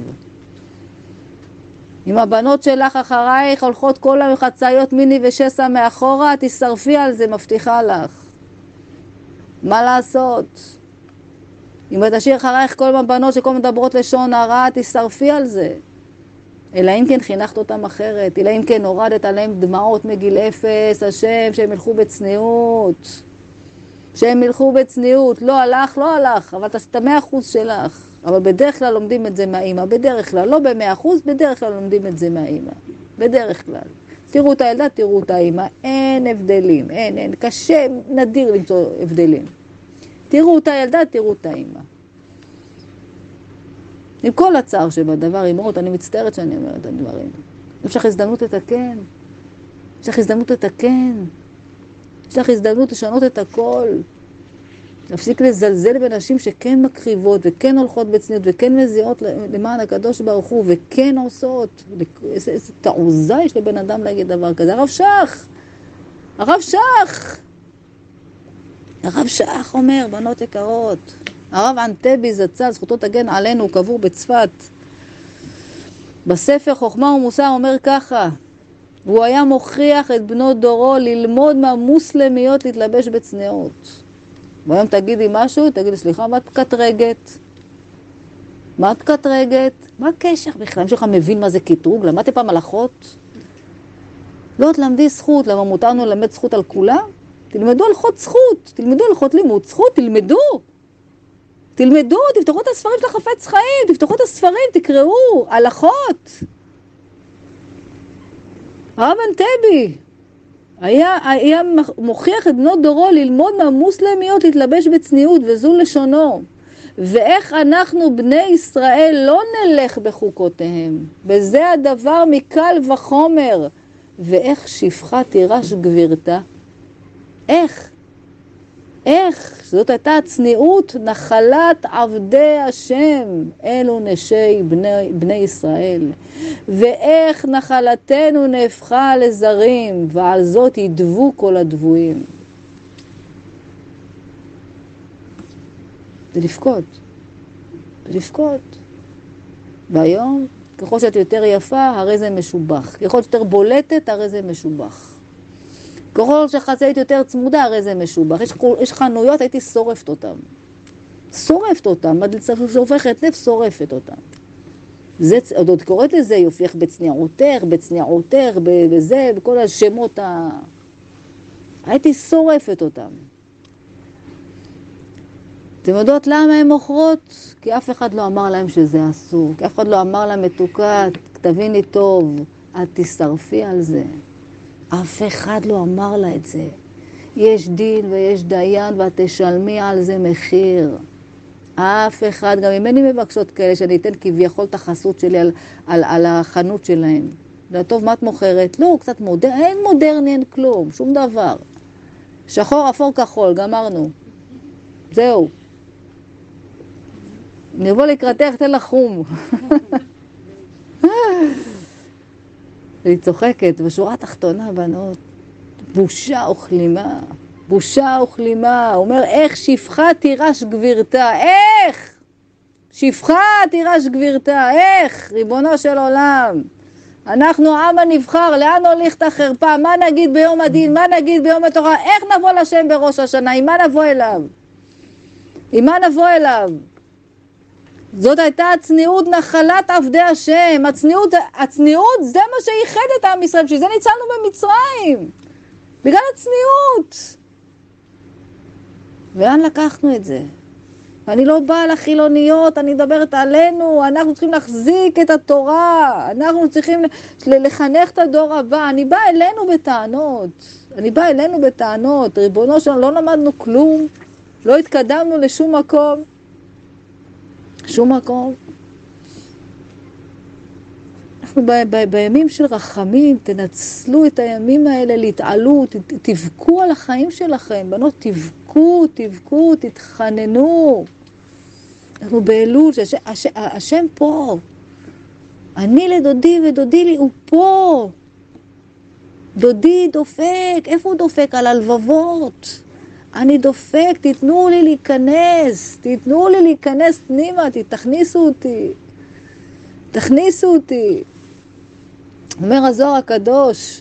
אם הבנות שלך אחרייך הולכות כל היום חצאיות מיני ושסע מאחורה, תשרפי על זה, מבטיחה לך. מה לעשות? אם תשאיר אחרייך כל הבנות שכל מדברות לשון הרע, תשרפי על זה. אלא אם כן חינכת אותם אחרת, אלא אם כן הורדת עליהם דמעות מגיל 0, השם, שהם ילכו בצניעות. שהם ילכו בצניעות, לא הלך, לא הלך, אבל תעשית 100% שלך. אבל בדרך כלל לומדים את זה מהאימא, בדרך כלל, לא ב100%, בדרך כלל לומדים את זה מהאימא. בדרך כלל. תראו את הילדה, תראו את האימא, אין הבדלים, אין, קשה, נדיר למצוא הבדלים. תראו את הילדה, תראו את האימא. עם כל הצער שבדבר, אמרות, אני מצטערת שאני אומרת את הדברים. יש לך הזדמנות לתקן, יש לך הזדמנות לתקן, יש לך הזדמנות לשנות את הכל. להפסיק לזלזל בנשים שכן מקריבות וכן הולכות בצניעות וכן מזיעות למען הקדוש ברוך הוא וכן עושות. איזה תעוזה יש לבן אדם להגיד דבר כזה. הרב שח אומר, בנות יקרות, הרב אנטבי זצ"ל, זכותו תגן עלינו, הוא קבור בצפת. בספר חוכמה ומוסר אומר ככה, הוא היה מוכיח את בנות דורו ללמוד מהמוסלמיות להתלבש בצניעות. והיום תגידי משהו, תגידי סליחה, מה את קטרגת? מה את קטרגת? מה הקשר בכלל? אם שלך מבין מה זה קטרוג? למדתי פעם הלכות? לא תלמדי זכות, למה מותרנו ללמד זכות על כולם? תלמדו הלכות זכות, תלמדו הלכות לימוד זכות, תלמדו, תפתחו את הספרים של החפץ חיים, תפתחו את הספרים, תקראו, הלכות. הרב אנטבי היה מוכיח את בנות דורו ללמוד מהמוסלמיות להתלבש בצניעות, וזו לשונו. ואיך אנחנו בני ישראל לא נלך בחוקותיהם, וזה הדבר מקל וחומר. ואיך שפחה תירש גבירתה? איך? זאת הייתה הצניעות, נחלת עבדי השם, אלו נשי בני ישראל. ואיך נחלתנו נהפכה לזרים, ועל זאת ידבו כל הדבויים. זה לבכות. והיום, ככל שאת יותר יפה, הרי זה משובח. ככל שאת יותר בולטת, הרי זה משובח. ככל שחצאית יותר צמודה, הרי זה משובח. יש חנויות, הייתי שורפת אותם. שהופכת נפש, שורפת אותם. עוד קוראת לזה, יופיך בצניעותך, בזה, בכל השמות הייתי שורפת אותם. אתם יודעות למה הן מוכרות? כי אף אחד לא אמר להם שזה אסור. כי אף אחד לא אמר להם מתוקה, תביני טוב, את תשרפי על זה. אף אחד לא אמר לה את זה. יש דין ויש דיין ואת תשלמי על זה מחיר. אף אחד, גם ממני מבקשות כאלה שאני אתן כביכול את החסות שלי על החנות שלהם. זה טוב, מה את מוכרת? לא, קצת מודרני, אין מודרני, אין כלום, שום דבר. שחור, אפור, כחול, גמרנו. זהו. נבוא לקראתך, תן לך חום. היא צוחקת, בשורה התחתונה, בנות, בושה וכלימה. הוא אומר, איך שפחה תירש גבירתה? איך? שפחה תירש גבירתה, איך? ריבונו של עולם. אנחנו עם הנבחר, לאן הוליך את החרפה? מה נגיד ביום הדין? מה נגיד ביום התורה? איך נבוא לשם בראש השנה? עם מה נבוא אליו? זאת הייתה הצניעות נחלת עבדי השם. הצניעות זה מה שייחד את עם ישראל, שזה ניצלנו במצרים. בגלל הצניעות. ולאן לקחנו את זה? אני לא באה לחילוניות, אני מדברת עלינו, אנחנו צריכים להחזיק את התורה, אנחנו צריכים לחנך את הדור הבא, אני באה אלינו בטענות, ריבונו שלנו, לא למדנו כלום, לא התקדמנו לשום מקום. שום מקום. אנחנו בימים של רחמים, תנצלו את הימים האלה להתעלות, תבכו על החיים שלכם, בנות, תבכו, תבכו, תתחננו. אנחנו באלול, השם פה. אני לדודי ודודי לי, הוא פה. דודי דופק, איפה הוא דופק? על הלבבות. אני דופק, תיתנו לי להיכנס, תיתנו לי להיכנס פנימה, תכניסו אותי. תכניסו אותי. אומר הזוהר הקדוש,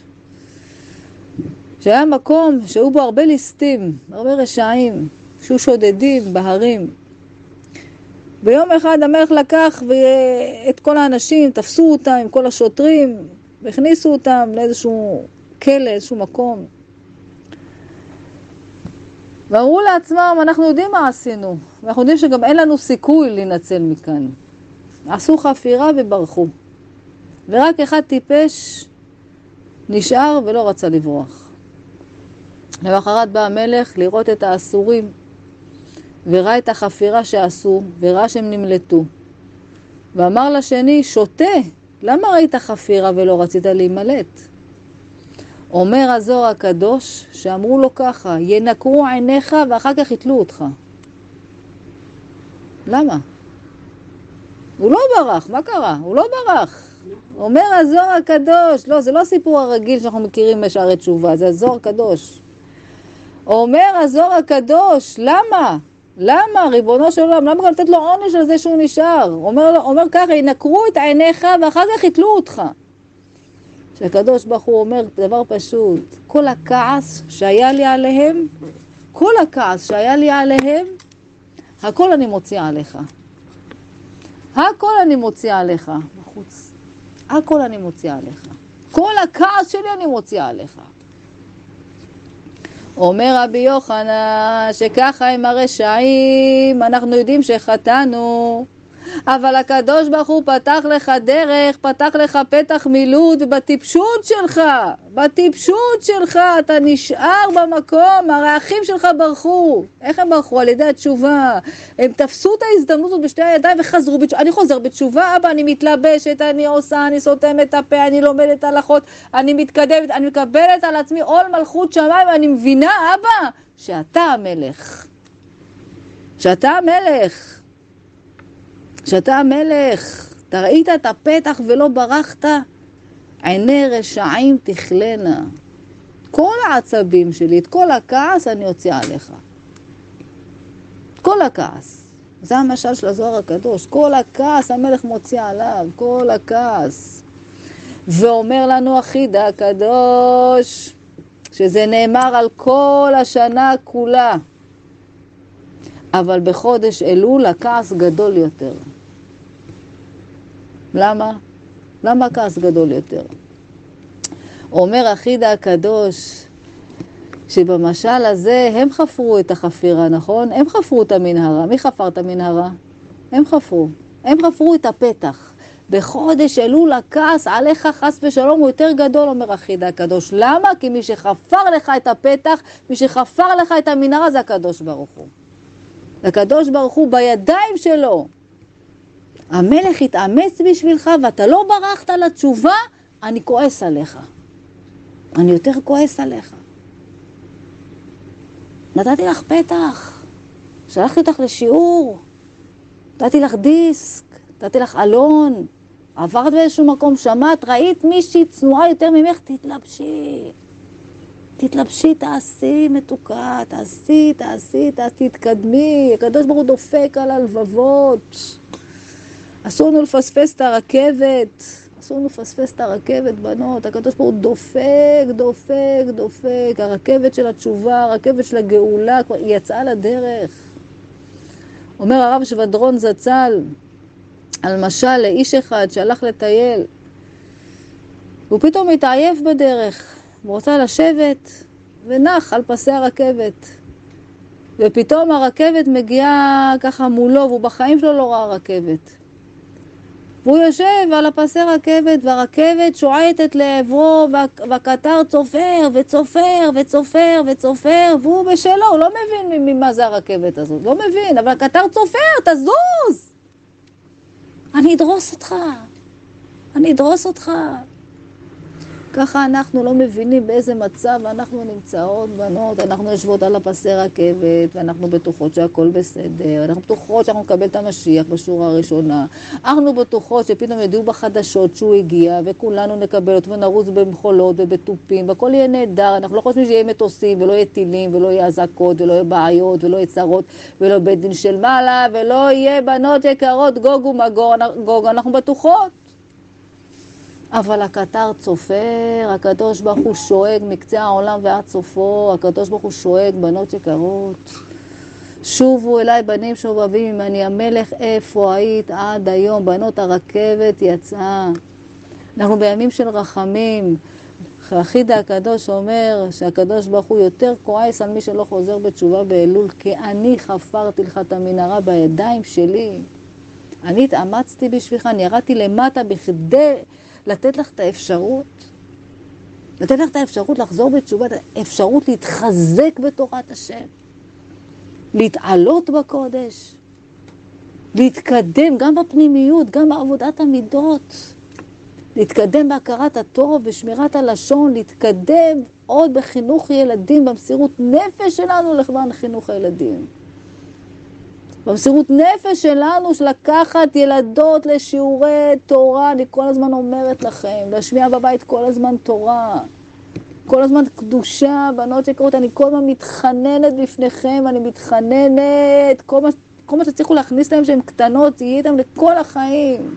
שהיה מקום שהיו בו הרבה ליסטים, הרבה רשעים, שהיו שודדים בהרים. ביום אחד המלך לקח את כל האנשים, תפסו אותם עם כל השוטרים, והכניסו אותם לאיזשהו כלא, איזשהו מקום. ואמרו לעצמם, אנחנו יודעים מה עשינו, ואנחנו יודעים שגם אין לנו סיכוי להינצל מכאן. עשו חפירה וברחו. ורק אחד טיפש נשאר ולא רצה לברוח. למחרת בא המלך לראות את האסורים, וראה את החפירה שעשו, וראה שהם נמלטו. ואמר לשני, שוטה, למה ראית חפירה ולא רצית להימלט? אומר הזוהר הקדוש, שאמרו לו ככה, ינקרו עיניך ואחר כך יתלו אותך. למה? הוא לא ברח, מה קרה? הוא לא ברח. אומר הזוהר הקדוש, לא, זה לא הסיפור הרגיל שאנחנו מכירים בשערי תשובה, זה הזוהר הקדוש. אומר הזוהר הקדוש, למה? למה, ריבונו של עולם, למה לתת לו עונש על זה שהוא נשאר? אומר ככה, ינקרו את עיניך ואחר כך יתלו אותך. שהקדוש ברוך הוא אומר דבר פשוט, כל הכעס שהיה לי עליהם, כל הכעס שהיה לי עליהם, הכל אני מוציאה עליך. הכל אני מוציאה עליך בחוץ. הכל אני מוציאה עליך. כל הכעס שלי אני מוציאה עליך. אומר רבי יוחנן שככה עם הרשעים אנחנו יודעים שחטאנו, אבל הקדוש ברוך הוא פתח לך דרך, פתח לך פתח מילוט, ובטיפשות שלך אתה נשאר במקום. הרי האחים שלך ברחו. איך הם ברחו? על ידי התשובה. הם תפסו את ההזדמנות הזאת בשתי הידיים וחזרו בתשובה. אני חוזר בתשובה, אבא, אני מתלבשת, אני עושה, אני סותמת את הפה, אני לומדת הלכות, אני מתקדמת, אני מקבלת על עצמי עול מלכות שמיים, ואני מבינה, אבא, שאתה המלך. שאתה המלך. שאתה המלך, אתה ראית את הפתח ולא ברחת, עיני רשעים תכלנה. כל העצבים שלי, את כל הכעס אני אוציא עליך. כל הכעס. זה המשל של הזוהר הקדוש. כל הכעס המלך מוציא עליו, כל הכעס. ואומר לנו החידה הקדוש, שזה נאמר על כל השנה כולה. אבל בחודש אלול הכעס גדול יותר. למה? למה הכעס גדול יותר? אומר החידה הקדוש שבמשל הזה הם חפרו את החפירה, נכון? הם חפרו את המנהרה. מי חפר את המנהרה? הם חפרו. הם חפרו את הפתח. בחודש אלול הכעס עליך חס ושלום הוא יותר גדול, אומר החידה הקדוש. למה? כי מי שחפר לך את הפתח, מי שחפר לך את המנהרה זה הקדוש ברוך הוא. הקדוש ברוך הוא בידיים שלו. המלך התאמץ בשבילך ואתה לא ברחת לתשובה, אני כועס עליך. אני יותר כועס עליך. נתתי לך פתח, שלחתי אותך לשיעור, נתתי לך דיסק, נתתי לך אלון, עברת באיזשהו מקום, שמעת, ראית מישהי צנועה יותר ממך, תתלבשי, תעשי מתוקה, תעשי, תתקדמי. הקדוש ברוך הוא דופק על הלבבות. אסור לנו לפספס את הרכבת, בנות. הקדוש ברוך הוא דופק. הרכבת של התשובה, הרכבת של הגאולה, כבר היא יצאה לדרך. אומר הרב שבדרון זצ"ל, על משל לאיש אחד שהלך לטייל, הוא פתאום התעייף בדרך. הוא רוצה לשבת ונח על פסי הרכבת. ופתאום הרכבת מגיעה ככה מולו, והוא בחיים שלו לא ראה רכבת. והוא יושב על הפסי רכבת, והרכבת שועטת לעברו, והקטר צופר, והוא בשלו, הוא לא מבין ממה זה הרכבת הזאת, לא מבין, אבל הקטר צופר, תזוז! אני אדרוס אותך, אני אדרוס אותך. ככה אנחנו לא מבינים באיזה מצב אנחנו נמצאות, בנות. אנחנו יושבות על הפסי רכבת, ואנחנו בטוחות שהכל בסדר. אנחנו בטוחות שאנחנו נקבל את המשיח בשורה הראשונה. אנחנו בטוחות שפתאום ידעו בחדשות שהוא הגיע, וכולנו נקבל אותו ונרוץ במחולות ובטופים, והכל יהיה נהדר. אנחנו לא חושבים שיהיה מטוסים, ולא יהיה טילים, ולא יהיה אזעקות, ולא יהיה בעיות, ולא יהיה צרות, ולא בית דין של מעלה, ולא יהיה בנות יקרות גוג ומגוג. אנחנו בטוחות. אבל הקטר צופר, הקדוש ברוך הוא שואג מקצה העולם ועד סופו, הקדוש ברוך הוא שואג, בנות יקרות. שובו אליי בנים שובבים, אני המלך, איפה היית עד היום? בנות, הרכבת יצאה. אנחנו בימים של רחמים. החידה הקדוש אומר שהקדוש ברוך הוא יותר כועס על מי שלא חוזר בתשובה באלול, כי אני חפרתי לך את המנהרה בידיים שלי. אני התאמצתי בשבילך, אני ירדתי למטה בכדי לתת לך את האפשרות, לתת לך את האפשרות לחזור בתשובה, את האפשרות להתחזק בתורת השם, להתעלות בקודש, להתקדם גם בפנימיות, גם בעבודת המידות, להתקדם בהכרת הטוב, בשמירת הלשון, להתקדם עוד בחינוך ילדים, במסירות נפש שלנו לכוון חינוך הילדים. במסירות נפש שלנו של לקחת ילדות לשיעורי תורה, אני כל הזמן אומרת לכם, להשמיע בבית כל הזמן תורה, כל הזמן קדושה, בנות יקרות, אני כל הזמן מתחננת בפניכם, אני מתחננת, כל מה שצריכו להכניס להם שהן קטנות, יהיה איתם לכל החיים.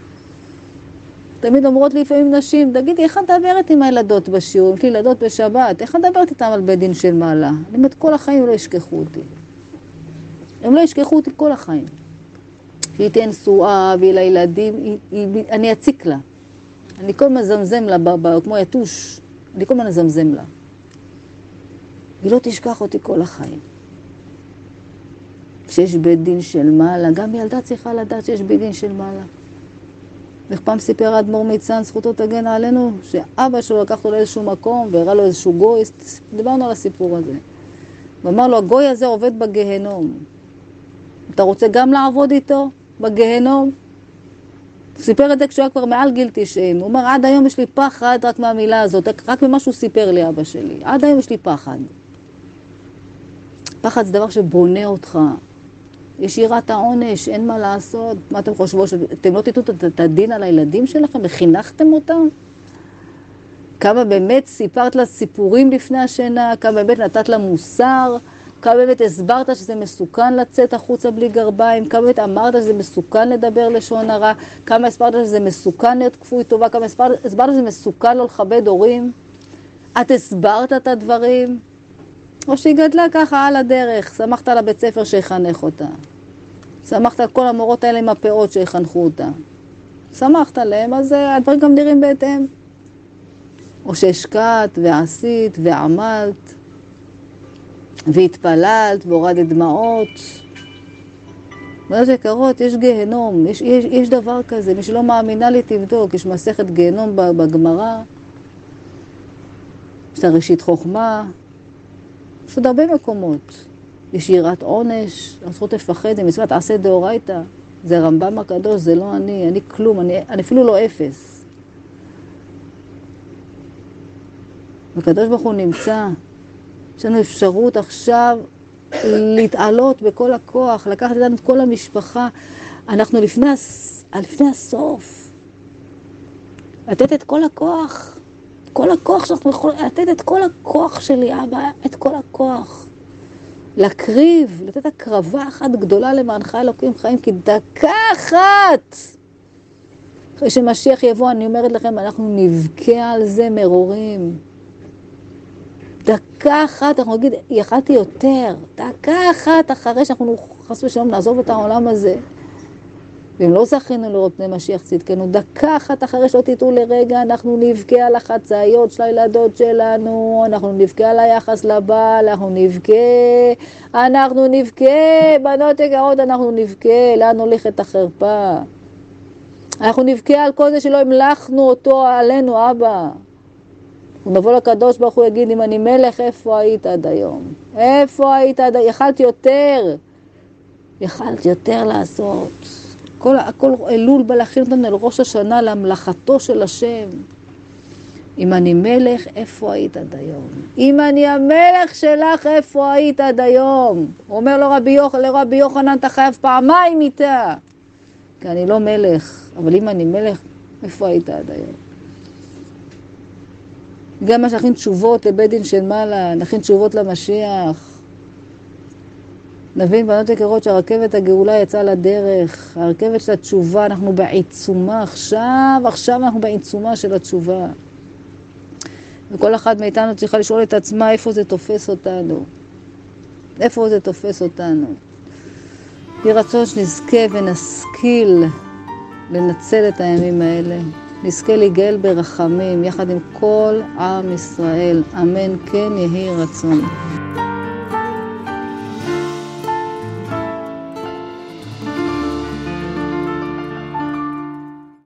תמיד אומרות לי לפעמים נשים, תגידי, איך את מדברת עם הילדות בשיעור, יש לי ילדות בשבת, איך את מדברת איתם על בית דין של מעלה? אני אומרת, כל החיים לא ישכחו אותי. הם לא ישכחו אותי כל החיים. שהיא תהיה נשואה והיא לילדים, אני אציק לה. אני כל הזמן זמזם לה, כמו יתוש, אני כל הזמן זמזם לה. היא לא תשכח אותי כל החיים. כשיש בית דין של מעלה, גם ילדה צריכה לדעת שיש בית דין של מעלה. ופעם סיפר אדמו"ר מצאנז, זכותו תגן עלינו, שאבא שלו לקח אותו לאיזשהו מקום והראה לו איזשהו גוי, דיברנו על הסיפור הזה. ואמר לו, הגוי הזה עובד בגהנום. אתה רוצה גם לעבוד איתו בגהנום? הוא סיפר את זה כשהוא היה כבר מעל גיל 90. הוא אומר, עד היום יש לי פחד רק מהמילה הזאת, רק ממה שהוא סיפר לי אבא שלי. עד היום יש לי פחד. פחד זה דבר שבונה אותך. יש יראת העונש, אין מה לעשות. מה אתם חושבו? אתם לא תיתנו את הדין על הילדים שלכם? וחינכתם אותם? כמה באמת סיפרת לה סיפורים לפני השינה? כמה באמת נתת לה מוסר? כמה באמת הסברת שזה מסוכן לצאת החוצה בלי גרביים? כמה באמת אמרת שזה מסוכן לדבר לשון הרע? כמה הסברת שזה מסוכן להיות כפוי טובה? כמה הסברת שזה מסוכן לא לכבד הורים? את הסברת את הדברים? או שהיא גדלה ככה על הדרך, שמחת על הבית ספר שיחנך אותה. שמחת על כל המורות האלה עם הפאות שיחנכו אותה. שמחת עליהם, אז הדברים גם נראים בהתאם. או שהשקעת ועשית ועמלת והתפללת והורדת דמעות. בנות יקרות, יש גיהנום, יש דבר כזה, מי שלא מאמינה לי תבדוק, יש מסכת גיהנום בגמרא, יש ראשית חוכמה, יש עוד הרבה מקומות. יש יראת עונש, הזכות לפחד, זה מצוות עשה דאורייתא, זה רמב"ם הקדוש, זה לא אני כלום, אני אפילו לא אפס. הקדוש ברוך הוא נמצא, יש לנו אפשרות עכשיו להתעלות בכל הכוח, לקחת איתנו את כל המשפחה, אנחנו לפני הסוף, לתת את כל הכוח, כל הכוח שאנחנו יכולים, לתת את כל הכוח שלי, אבא, את כל הכוח. להקריב, לתת הקרבה אחת גדולה למענך אלוקים חיים, כי דקה אחת, אחרי שמשיח יבוא, אני אומרת לכם, אנחנו נבכה על זה מרורים. דקה אחת, אנחנו נגיד, יכלתי יותר, דקה אחת אחרי שאנחנו חס ושלום נעזוב את העולם הזה. ואם לא זכינו לראות פני משיח צדקנו, דקה אחת אחרי שלא תיתו לרגע, אנחנו נבכה על החצאיות של הילדות שלנו, אנחנו נבכה על היחס לבעל, אנחנו נבכה, בנות יקרות, אנחנו נבכה, לאן הולכת החרפה? אנחנו נבכה על כל זה שלא המלכנו אותו עלינו, אבא. ונבוא לקדוש ברוך הוא יגיד, אם אני מלך, איפה היית עד היום? איפה היית עד היום? יכלתי יותר לעשות. הכל אלול בא להכין אותנו אל ראש השנה להמלכתו של השם. אם אני מלך, איפה היית עד היום? אם אני המלך שלך, איפה היית עד היום? הוא אומר לרבי יוחנן, אתה חייב פעמיים איתה. כי אני לא מלך, אבל אם אני מלך, איפה היית עד היום? גם מה שנכין תשובות לבית דין של מעלה, נכין תשובות למשיח. נבין בנות יקרות שהרכבת הגאולה יצאה לדרך, הרכבת של התשובה, אנחנו בעיצומה עכשיו אנחנו בעיצומה של התשובה. וכל אחד מאיתנו צריכה לשאול את עצמה איפה זה תופס אותנו. איפה זה תופס אותנו. יהי רצון שנזכה ונשכיל לנצל את הימים האלה. נזכה להיגאל ברחמים יחד עם כל עם ישראל. אמן כן יהי רצון.